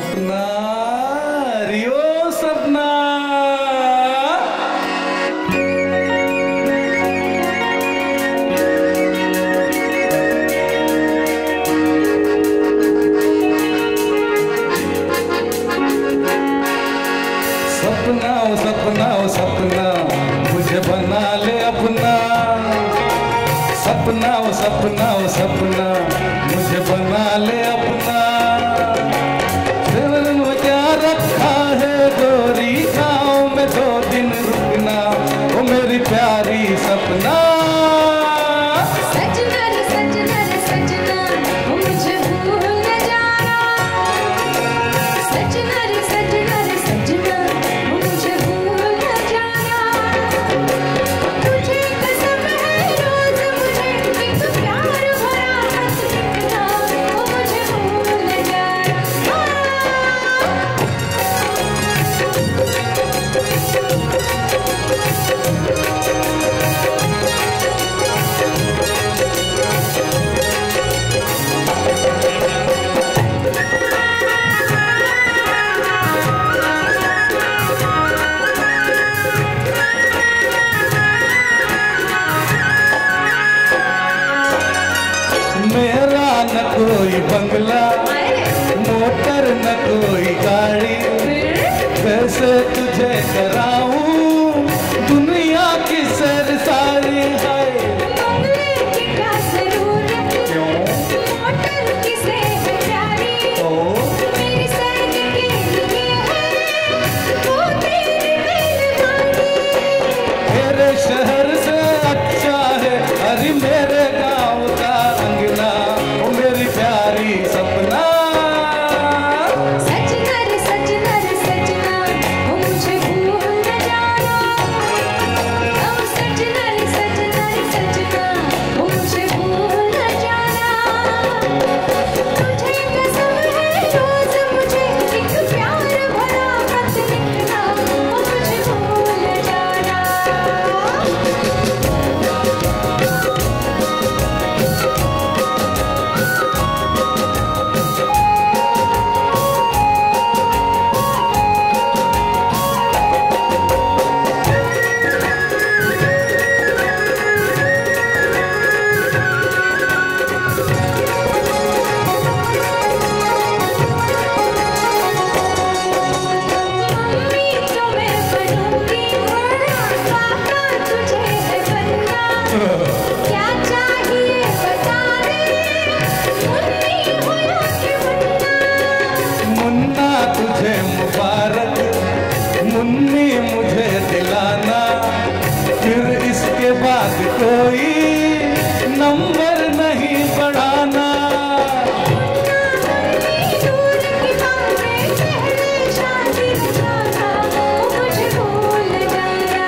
सपना रियो सपना सपना ओ सपना ओ सपना मुझे बना ले अपना। सपना ओ सपना ओ सपना मुझे बना ले अपना। दिल में क्या रखा है गोरी, गाँव में 2 दिन रुकना ओ मेरी प्यारी सपना। सजना रे सजना रे सजना ओ मुझे भूल न जाना। सजना रे सजना रे सजना ओ मुझे भूल न जाना। तुझे कसम है रोज मुझे एक प्यार भरा खत लिखना ओ मुझे भूल न जाना। मेरा न कोई बंगला मोटर न कोई गाड़ी, कैसे तुझे कराऊं दुनिया की सैर सारी है। बंगले की क्या जरूरत, क्यों? मोटर किसे है प्यारी, मेरी सैर के लिए है वो तेरी मेहरबानी। मेरे शहर से अच्छा है अरे मेरे गांव का अंगना ओ मेरी प्यारी सपना। सजना रे सजना रे सजना ओ मुझे भूल न जाना। ओ सजना रे सजना रे सजना ओ मुझे भूल न जाना। तुझे कसम है रोज मुझे एक प्यार भरा खत लिखना ओ मुझे भूल न जाना। मम्मी तो मैं बनूंगी, पापा तुझे है बनना। क्या चाहिए बता दे, मुन्नी हो या कि मुन्ना। मुन्ना तुझे मुबारक, मुन्नी मुझे दिलाना, फिर इसके बाद कोई नंबर नहीं बढ़ाना। दूर की बातें पहले शादी रचाना ओ मुझे भूल जाना।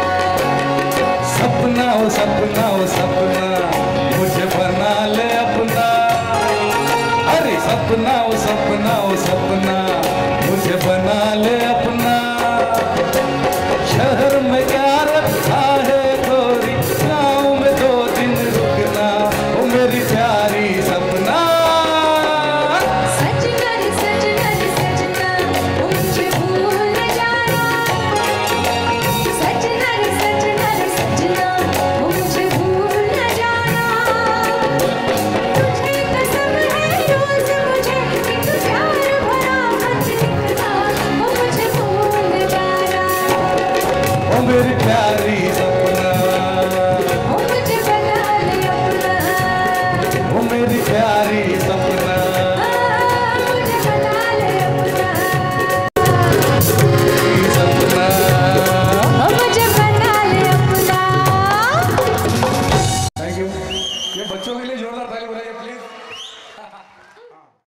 सपना ओ सपना ओ सपना मुझे बना ले अपना। अरे सपना ओ सपना ओ सपना मुझे बना ले अपना। शहर में क्या रखा है गोरी, गाँव में 2 दिन रुकना ओ मेरी प्यारी सपना। सजना रे सजना रे सजना ओ मुझे भूल न जाना। सजना रे सजना रे सजना ओ मुझे भूल न जाना। तुझे कसम है रोज मुझे एक प्यार भरा खत लिखना ओ मुझे भूल न जाना। ओ मेरी प्यारी सपना, ओ मुझे बना ले अपना। ओ मेरी प्यारी सपना।